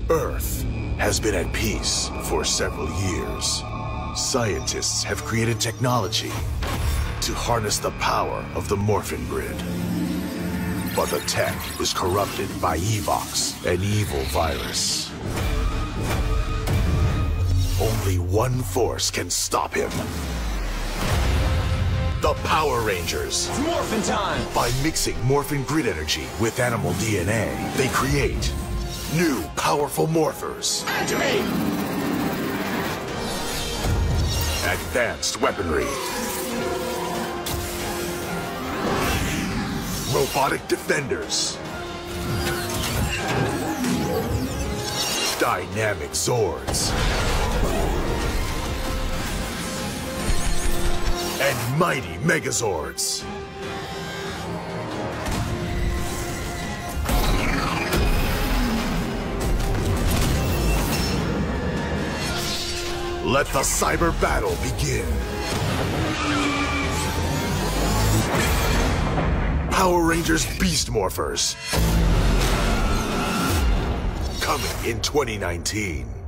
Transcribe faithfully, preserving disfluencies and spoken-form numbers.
Earth has been at peace for several years. Scientists have created technology to harness the power of the Morphin Grid. But the tech is corrupted by Evox, an evil virus. Only one force can stop him. The Power Rangers. It's morphin' time! By mixing Morphin Grid energy with animal D N A, they create new powerful morphers. Activate! Advanced weaponry. Robotic defenders. Dynamic Zords. And mighty Megazords. Let the cyber battle begin. Power Rangers Beast Morphers. Coming in twenty nineteen.